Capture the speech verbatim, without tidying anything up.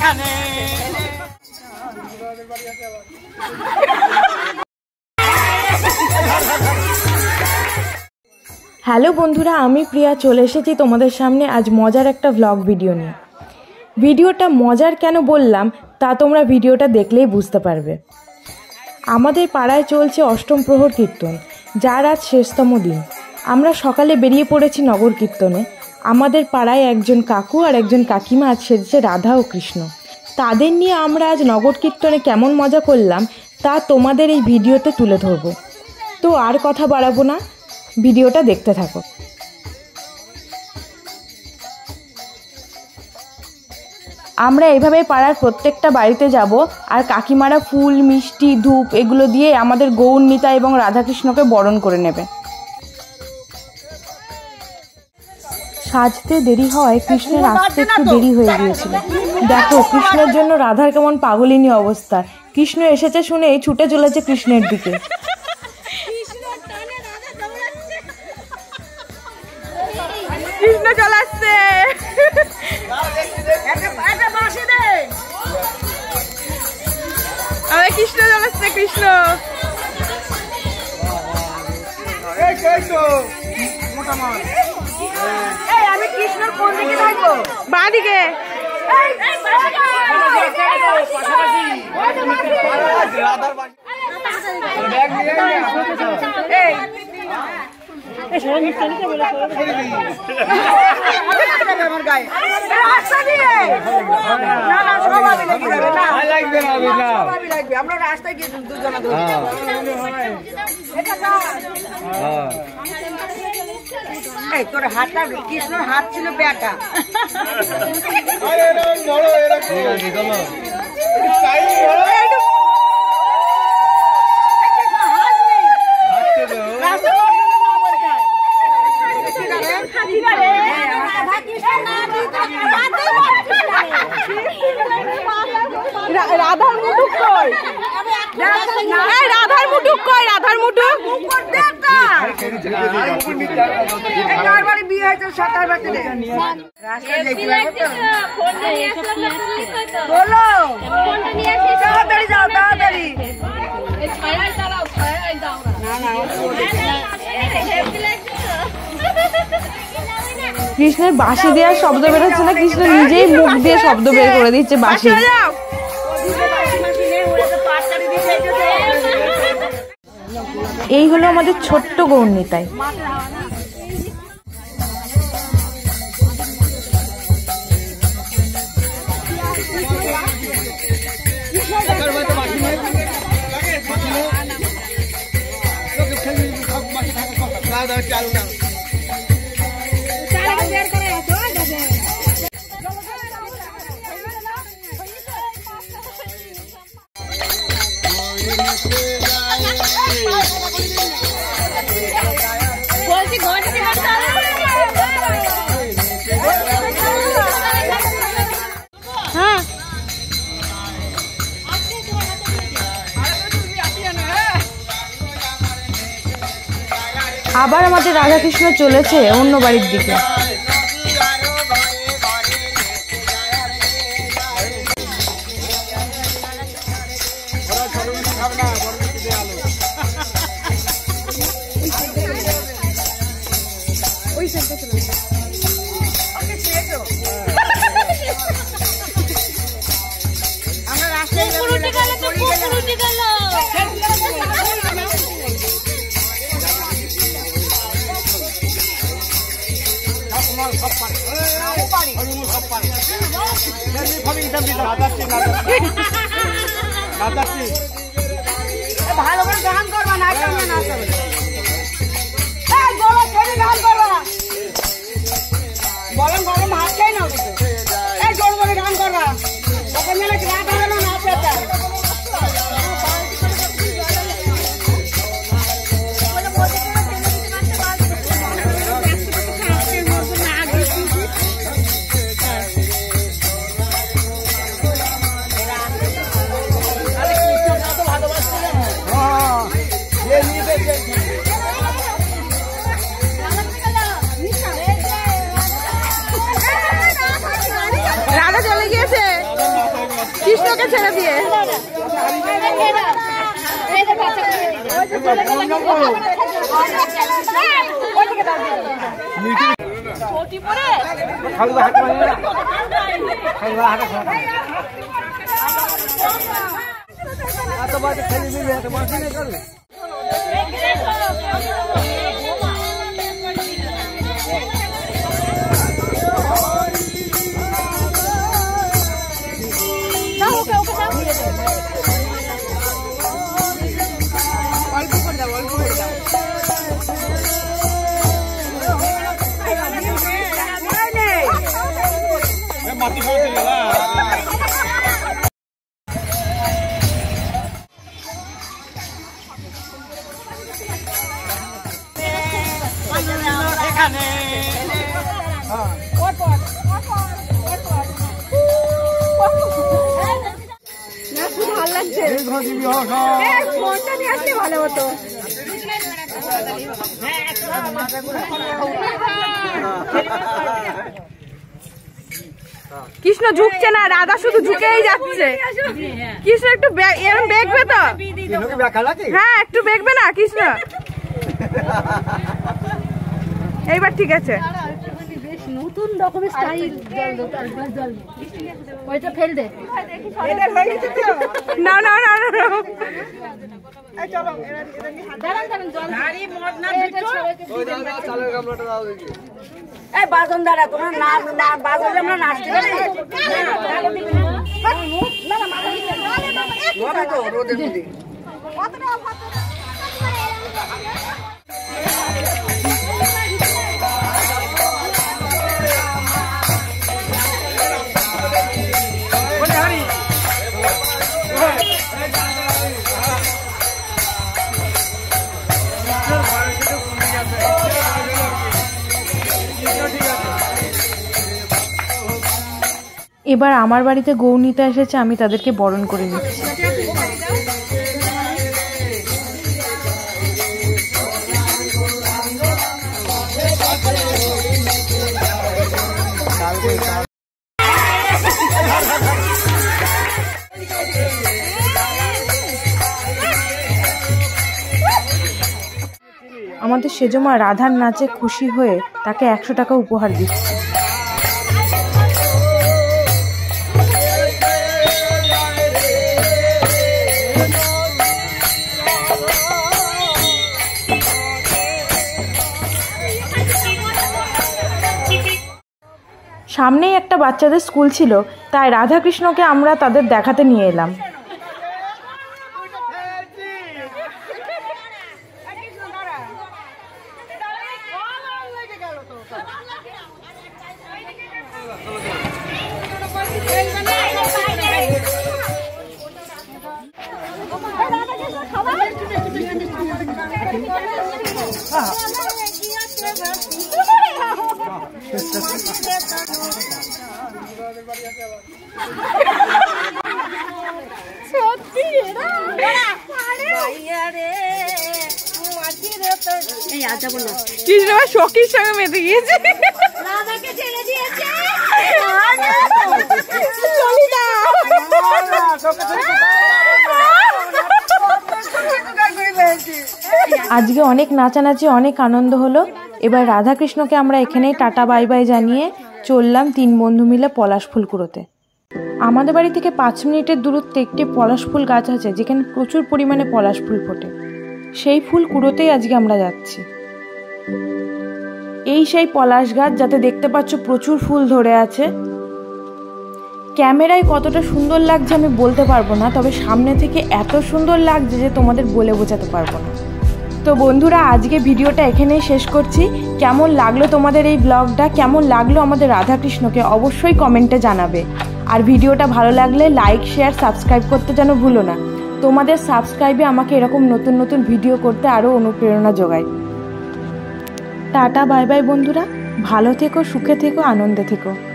এখানে। হ্যালো বন্ধুরা, আমি প্রিয়া চলে এসেছি তোমাদের সামনে আজ মজার একটা ভ্লগ ভিডিও নিয়ে। ভিডিওটা মজার কেন বললাম তা তোমরা ভিডিওটা দেখলেই বুঝতে পারবে। আমাদের পাড়ায় চলছে অষ্টম প্রহর কীর্তন, যার আজ শেষতম দিন। আমরা সকালে বেরিয়ে পড়েছি নগর কীর্তনে। আমাদের পাড়ায় একজন কাকু আর একজন কাকিমা আজ সেজেছে রাধা ও কৃষ্ণ। তাদের নিয়ে আমরা আজ নগর কীর্তনে কেমন মজা করলাম তা তোমাদের এই ভিডিওতে তুলে ধরবো। তো আর কথা বাড়াবো না, ভিডিওটা দেখতে থাকো। আমরা এইভাবে পাড়ার প্রত্যেকটা বাড়িতে যাব আর কাকিমারা ফুল, মিষ্টি, ধূপ এগুলো দিয়ে আমাদের গৌরনীতা এবং রাধাকৃষ্ণকে বরণ করে নেবে। সাজতে দেরি হয়, কৃষ্ণের আসতে একটু দেরি হয়ে গিয়েছিল। দেখো কৃষ্ণের জন্য রাধার কেমন পাগলিনী অবস্থা। কৃষ্ণ এসেছে শুনেই ছুটে চলেছে কৃষ্ণের দিকে। কৃষ্ণ চলে আসছে, আরে কৃষ্ণ চলে আসছে, কৃষ্ণ। আমি কৃষ্ণর কোন দিকে থাকবো? বাঁ দিকে। আমরা রাস্তায় গিয়ে দুজনে তোর হাতটা কৃষ্ণর হাত ছিল ব্যাটা। রাধার মুটুক কই, রাধার মুটুক কই, রাধার মুটুক কার বাড়ি বিয়ে হয়েছে? সরকার বাড়িতে বলো, তাড়াতাড়ি যাও, তাড়াতাড়ি। কৃষ্ণের বাঁশি দেওয়ার শব্দ বেরোচ্ছে না, কৃষ্ণ নিজেই মুখ দিয়ে শব্দ বের করে দিচ্ছে বাঁশি। এই হলো আমাদের ছোট্ট গৌরনীতাই। আবার আমাদের রাধাকৃষ্ণ চলেছে অন্য বাড়ির দিকে। ভালো করে গান করবা, না বলেন গরম হাত চাই না, এই জোর করে গান করবা, ওখানে রাত হবে না, নাচ আছে। ভালোবাসছে কৃষ্ণকে ছেড়ে দিয়ে মাটি খাওয়া চলে গেল এখানে ভালো লাগছে ফোনটা নিয়ে আসলে ভালো হতো। কৃষ্ণ ঝুঁকছে না, রাধা শুধু ঝুঁকেই যাচ্ছে। কৃষ্ণ একটু এরকম দেখবে তো, হ্যাঁ একটু দেখবে না কৃষ্ণ। এইবার ঠিক আছে, নতুন রকমের স্টাইল। ওইটা ফেল দে না না না না বাজন দাঁড়া তোমার বাজন আমরা নাচতে পারি। এবার আমার বাড়িতে গৌনিতা এসেছে, আমি তাদেরকে বরণ করে নিচ্ছি। আমাদের সেজমা রাধার নাচে খুশি হয়ে তাকে একশো টাকা উপহার দিচ্ছে। সামনেই একটা বাচ্চাদের স্কুল ছিল, তাই রাধাকৃষ্ণকে আমরা তাদের দেখাতে নিয়ে এলাম। কৃষ্ণ সখীর সঙ্গে মেতে গিয়েছে, আজকে অনেক নাচানাচি, অনেক আনন্দ হলো। এবার রাধাকৃষ্ণকে আমরা এখানেই টাটা বাই বাই জানিয়ে চললাম তিন বন্ধু মিলে পলাশ ফুল কুড়োতে। আমাদের বাড়ি থেকে পাঁচ মিনিটের দূরত্বে একটি পলাশ ফুল গাছ আছে, যেখানে প্রচুর পরিমাণে পলাশ ফুল ফোটে। সেই ফুল কুড়োতেই আজকে আমরা যাচ্ছি। এই সেই পলাশ গাছ, যাতে দেখতে পাচ্ছ প্রচুর ফুল ধরে আছে। ক্যামেরায় কতটা সুন্দর লাগছে আমি বলতে পারবো না, তবে সামনে থেকে এত সুন্দর লাগছে যে তোমাদের বলে বোঝাতে পারবো না। তো বন্ধুরা, আজকে ভিডিওটা এখানেই শেষ করছি। কেমন লাগলো তোমাদের এই ব্লগটা, কেমন লাগলো আমাদের রাধাকৃষ্ণকে, অবশ্যই কমেন্টে জানাবে। আর ভিডিওটা ভালো লাগলে লাইক, শেয়ার, সাবস্ক্রাইব করতে যেন ভুলো না। তোমাদের সাবস্ক্রাইবে আমাকে এরকম নতুন নতুন ভিডিও করতে আরও অনুপ্রেরণা যোগায়। টাটা বাই বাই বন্ধুরা, ভালো থেকো, সুখে থেকো, আনন্দে থেকো।